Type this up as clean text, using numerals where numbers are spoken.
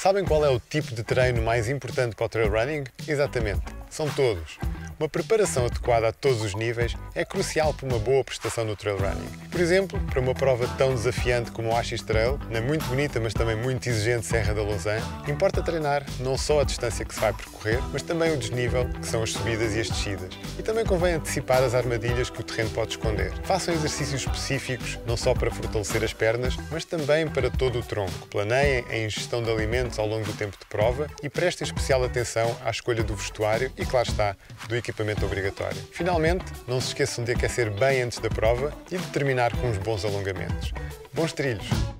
Sabem qual é o tipo de treino mais importante para o trail running? Exatamente, são todos. Uma preparação adequada a todos os níveis é crucial para uma boa prestação no trail running. Por exemplo, para uma prova tão desafiante como o Axis Trail, na muito bonita mas também muito exigente Serra da Lousã, importa treinar não só a distância que se vai percorrer, mas também o desnível, que são as subidas e as descidas. E também convém antecipar as armadilhas que o terreno pode esconder. Façam exercícios específicos, não só para fortalecer as pernas, mas também para todo o tronco. Planeiem a ingestão de alimentos ao longo do tempo de prova e prestem especial atenção à escolha do vestuário e, claro está, do equipamento obrigatório. Finalmente, não se esqueçam de aquecer bem antes da prova e de terminar com uns bons alongamentos. Bons trilhos!